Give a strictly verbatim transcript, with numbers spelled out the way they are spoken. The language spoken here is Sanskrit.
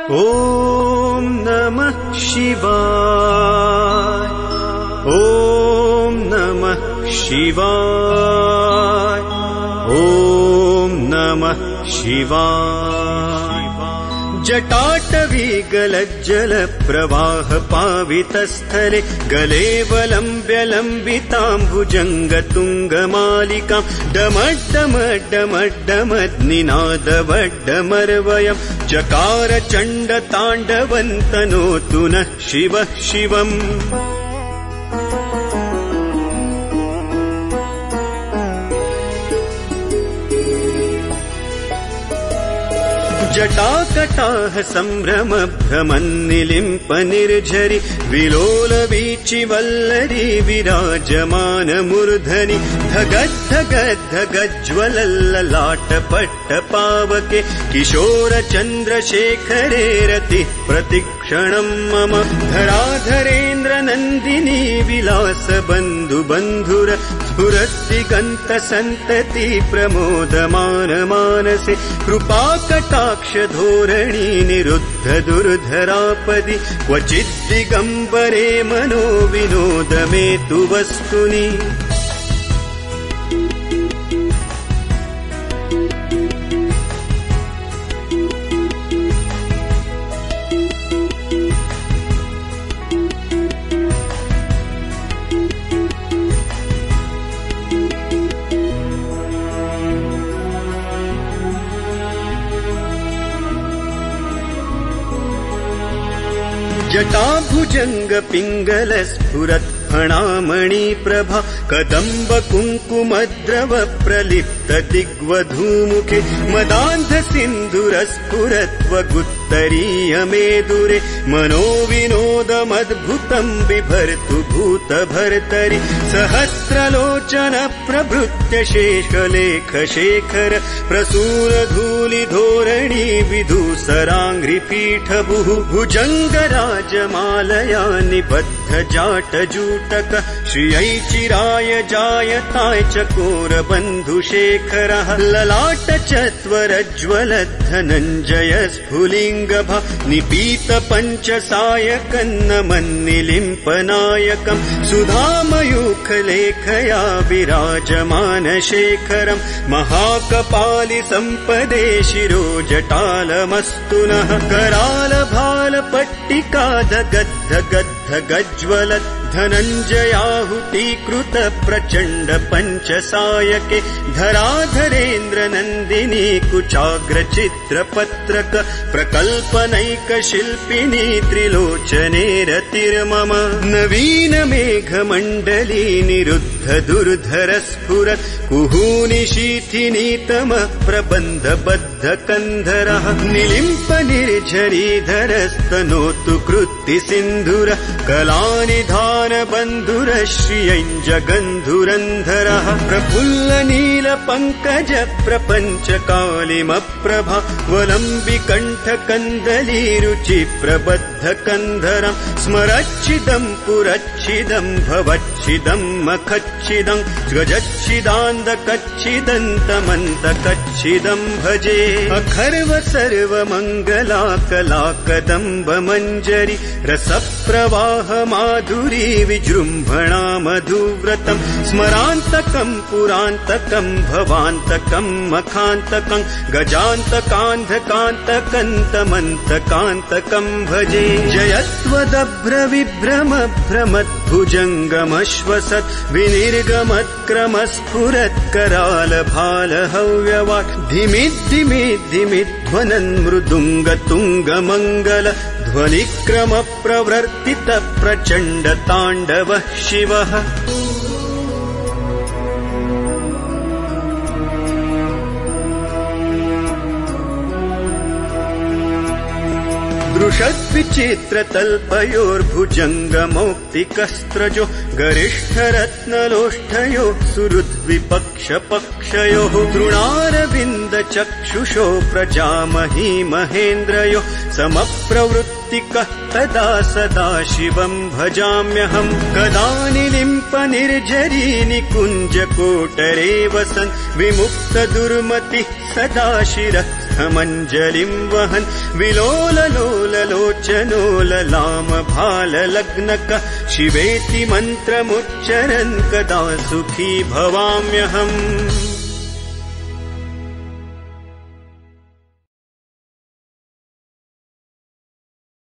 ॐ नमः शिवाय। ॐ नमः शिवाय। ॐ नमः शिवाय। जटाटवी गलज्जल प्रवाह पावितस्थले गलेवलम्ब्य लम्बिताम्बुजङ्गतुङ्गमालिकां डमड्डमड्डमड्डमद्निनादवड्डमर्वयं चकार चण्डताण्डवन्तनोतु नः शिवः शिवम्। जटाकटाह सम्भ्रम भ्रमन्निलिम्प निर्झरि विलोल वीचि वल्लरी विराजमान मूर्धनि धगद्धगद्धगज्ज्वलल्ललाट पट्ट पावके किशोर चन्द्रशेखरे रतिः प्रतिक्षणं मम धराधरेन्द्र नन्दिनी विलास बन्धु बन्धुर स्फुरद्दिगन्त सन्तति प्रमोदमान मानसे कृपाकटाक्ष धोरणी निरुद्ध दुर्धरापदि क्वचिद्दिगम्बरे मनो विनोद मे तु वस्तुनि। जटाभुजंग पिंगल स्फुरत् फणामणि प्रभा कदम्ब कुङ्कुमद्रव प्रलिप्त दिग्वधूमुखे मदान्ध सिन्धुर स्फुरत्वगुत्तरीय मेदुरे मनो विनोदमद्भुतं बिभर्तु भूत भर्तरि सहस्रलोचन प्रभृत्य शेषलेख शेखर प्रसूर धूलि धोरणी विधूसराङ्घ्रिपीठ भुः भुजङ्गराजमालया निबद्ध जाट जूटक श्रियै चिराय जायताय चकोर बन्धुशेखरः ललाट चत्वरज्ज्वल धनञ्जय स्फुलिङ्गभा निपीत पञ्चसायकन्नमन्निलिम्पनायकं सुधामयूखलेखया विराजमान शेखरं महाकपालि सम्पदे शिरो जटालमस्तु नः कराल भाल पट्टिका धगद्ध गद्ध गज्ज्वलत् धनञ्जयाहुतीकृत प्रचण्ड पञ्चसायके धराधरेन्द्र नन्दिनी कुचाग्र चित्रपत्रक प्रकल्पनैक शिल्पिनी त्रिलोचने रतिर्मम नवीन मेघमण्डली निरुद्ध दुर्धर स्फुरत् कुहूनि शीथिनीतम प्रबन्ध बद्ध कन्धरः निलिम्प निर्झरीधरस्तनोतु कृत्ति सिन्धुर कलानि धान बन्धुर श्रियञ्जगन्धुरन्धरः प्रफुल्ल नील पङ्कज प्रपञ्च कालिमप्रभा वलम्बिकण्ठ कन्दली रुचि प्रबद्ध कन्धरं स्मरच्छिदं पुरच्छिदं भवच्छिदं मखच्छिदं गजच्छिदान्द कच्छिदन्तमन्त कच्छिदं भजे अखर्व सर्वमङ्गला कला कदम्ब मञ्जरी रसप्रवाह माधुरी विजृम्भणा मधुव्रतं स्मरान्तकं पुरान्तकं भवान्तकं मखान्तकं गजान्तकान्धकान्तकन्तमन्तकान्तकं भजे जयत्वदभ्र विभ्रम भ्रमद्भुजङ्गमश्वसत् विनिर्गमत्क्रमस्फुरत् कराल भाल हव्यवाट् धिमिद्धिमिद्धिमिध्वनन् मृदुङ्गतुङ्गमङ्गल ध्वनिक्रम प्रवर्तित प्रचण्ड ताण्डवः शिवः दृशद्विचित्रतल्पयोर्भुजङ्गमौक्तिकस्त्रजो गरिष्ठरत्नलोष्ठयो सुहृद्विपक्षपक्षयोः तृणारविन्दचक्षुषो प्रजामही महेन्द्रयो समप्रवृत्तिकः तदा सदा शिवं भजाम्यहम् कदा निलिम्प निर्झरी निकुञ्ज कोटरे वसन् विमुक्त दुर्मतिः सदा शिरः तीर्थमञ्जलिम् वहन् विलोललोललोचनो ललाम भाललग्नकः शिवेति मन्त्रमुच्चरन् कदा सुखी भवाम्यहम्।